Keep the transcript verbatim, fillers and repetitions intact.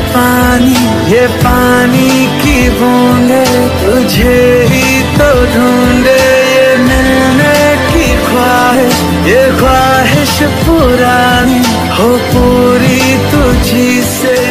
पानी ये पानी की बूंदे तुझे ही तो ढूंढे। ये मिलने की ख्वाहिश ये ख्वाहिश पुरानी हो पूरी तुझी से।